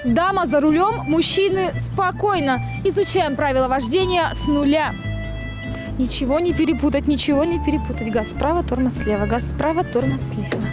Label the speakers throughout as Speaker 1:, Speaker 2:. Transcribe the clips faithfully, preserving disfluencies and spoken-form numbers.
Speaker 1: Дама за рулем, мужчины спокойно. Изучаем правила вождения с нуля. Ничего не перепутать, ничего не перепутать. Газ справа, тормоз слева. Газ справа, тормоз слева.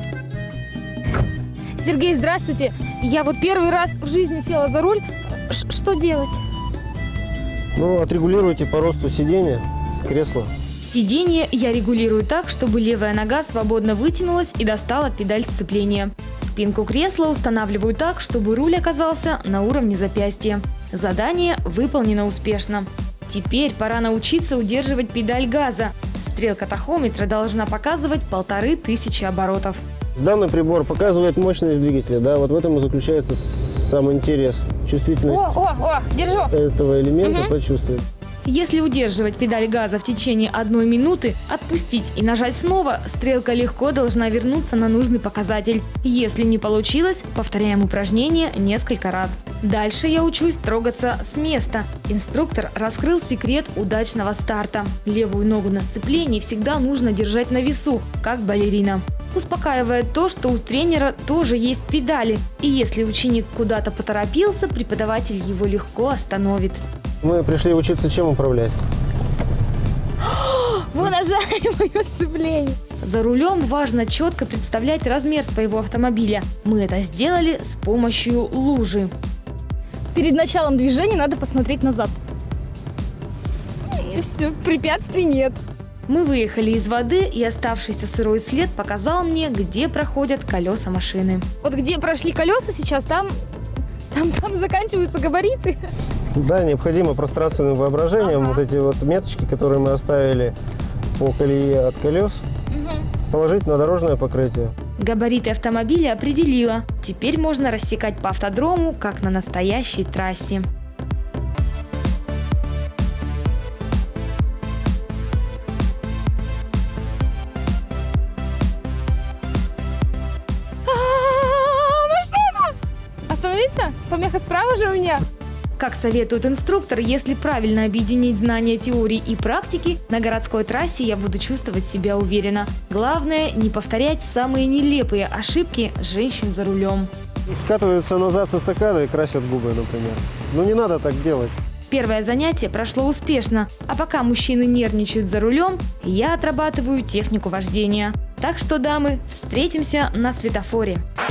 Speaker 1: Сергей, здравствуйте. Я вот первый раз в жизни села за руль. Ш- что делать?
Speaker 2: Ну, отрегулируйте по росту сиденья, кресла.
Speaker 1: Сиденье я регулирую так, чтобы левая нога свободно вытянулась и достала педаль сцепления. Спинку кресла устанавливаю так, чтобы руль оказался на уровне запястья. Задание выполнено успешно. Теперь пора научиться удерживать педаль газа. Стрелка тахометра должна показывать полторы тысячи оборотов.
Speaker 2: Данный прибор показывает мощность двигателя, да, вот в этом и заключается сам интерес, чувствительность
Speaker 1: О, о, о, держу.
Speaker 2: этого элемента
Speaker 1: Угу.
Speaker 2: почувствовать.
Speaker 1: Если удерживать педаль газа в течение одной минуты, отпустить и нажать снова, стрелка легко должна вернуться на нужный показатель. Если не получилось, повторяем упражнение несколько раз. Дальше я учусь трогаться с места. Инструктор раскрыл секрет удачного старта. Левую ногу на сцеплении всегда нужно держать на весу, как балерина. Успокаивает то, что у тренера тоже есть педали. И если ученик куда-то поторопился, преподаватель его легко остановит.
Speaker 2: Мы пришли учиться чем управлять.
Speaker 1: Уважаемое сцепление. За рулем важно четко представлять размер своего автомобиля. Мы это сделали с помощью лужи. Перед началом движения надо посмотреть назад. И все, препятствий нет. Мы выехали из воды, и оставшийся сырой след показал мне, где проходят колеса машины. Вот где прошли колеса сейчас, там, там, там заканчиваются габариты.
Speaker 2: Да, необходимо пространственным воображением
Speaker 1: Ага.
Speaker 2: вот эти вот меточки, которые мы оставили по колее от колес,
Speaker 1: Угу.
Speaker 2: положить на дорожное покрытие.
Speaker 1: Габариты автомобиля определила. Теперь можно рассекать по автодрому, как на настоящей трассе. А-а-а, машина! Остановиться? Помеха справа же у меня. Как советует инструктор, если правильно объединить знания теории и практики, на городской трассе я буду чувствовать себя уверенно. Главное, не повторять самые нелепые ошибки женщин за рулем.
Speaker 2: Скатываются назад со стакана и красят губы, например. Ну не надо так делать.
Speaker 1: Первое занятие прошло успешно, а пока мужчины нервничают за рулем, я отрабатываю технику вождения. Так что, дамы, встретимся на светофоре.